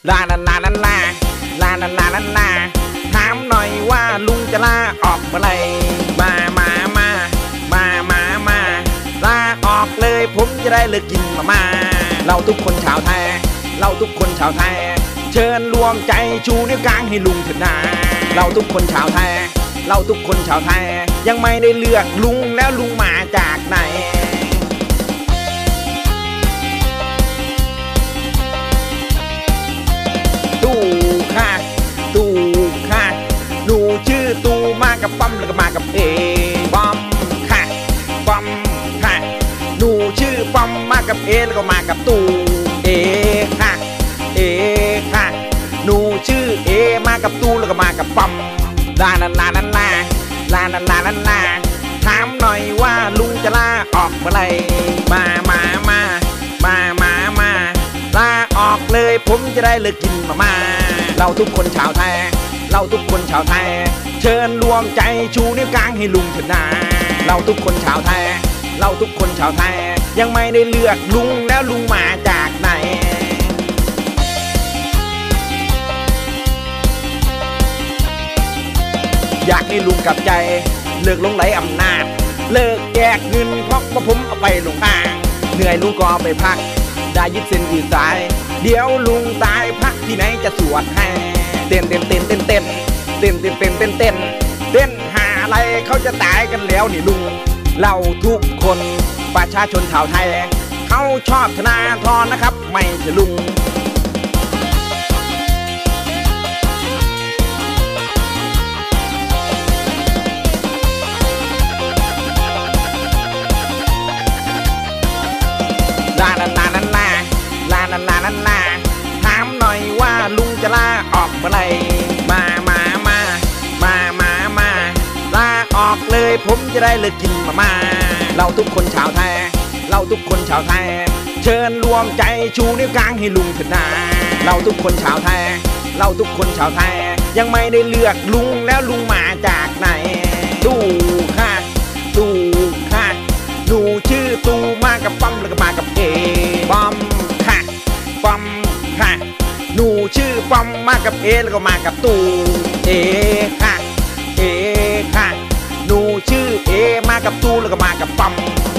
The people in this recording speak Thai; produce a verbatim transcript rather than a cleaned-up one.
ลาลาลาลาลาลาลาลาลาลาถามหน่อยว่าลุงจะลาออกเมื่อไรมามามามามามาลาออกเลยผมจะได้เลิกกินมาม่าเราทุกคนชาวไทยเราทุกคนชาวไทยเชิญรวมใจชูนิ้วกลางให้ลุงเถิดนาเราทุกคนชาวไทยเราทุกคนชาวไทยยังไม่ได้เลือกลุงแล้วลุงมาจากไหนตู้ค่ะตู้ค่ะหนูชื่อตู้มากับปั๊มแล้วก็มากับเอปั๊มค่ะปั๊มค่ะหนูชื่อปั๊มมากับเอแล้วก็มากับตู้เอค่ะเอค่ะหนูชื่อเอมากับตู้แล้วก็มากับปั๊มลาลาลาลาลาลาลาลาลาลาถามหน่อยว่าลุงจะลาออกเมื่อไรมามามามามามาลาออกเลยผมจะได้เลิกกินมาม่าเราทุกคนชาวไทยเราทุกคนชาวไทยเชิญรวมใจชูนิ้วกลางให้ลุงเถิดนาเราทุกคนชาวไทยเราทุกคนชาวไทยยังไม่ได้เลือกลุงแล้วลุงมาจากไหนอยากให้ลุงกลับใจเลิกลงไหลอำนาจเลิกแจกเงินเพราะว่าผมเอาไปลงอ่างเหนื่อยลุงก็ไปพักได้ยึดเส้นยืดสายเดี๋ยวลุงตายพักที่ไหนจะสวดให้เต้นเต้นเต้นเต้นเต้นเต้นเต้นเต้นเต้นเต้นเต้นหาอะไรเขาจะตายกันแล้วนี่ลุงเราทุกคนประชาชนชาวไทยเขาชอบธนาธรนะครับไม่ใช่ลุงลาลาลาลาลาลาลาลาลาลาถามหน่อยว่าลุงจะลาออกเมื่อไรมามามามามามาลาออกเลยผมจะได้เลิกกินมาม่าเราทุกคนชาวไทยเราทุกคนชาวไทยเชิญรวมใจชูนิ้วกลางให้ลุงเถิดนาเราทุกคนชาวไทยเราทุกคนชาวไทยยังไม่ได้เลือกลุงแล้วลุงมาจากไหนตู้ค่ะตู้ค่ะหนูชื่อตู้มากับปั๊มแล้วก็มากับเอปั๊มค่ะปั๊มค่ะหนูชื่อปั๊มมากับเอแล้วก็มากับตู้เอค่ะเอค่ะหนูชื่อเอมากับตู้แล้วก็มากับปั๊ม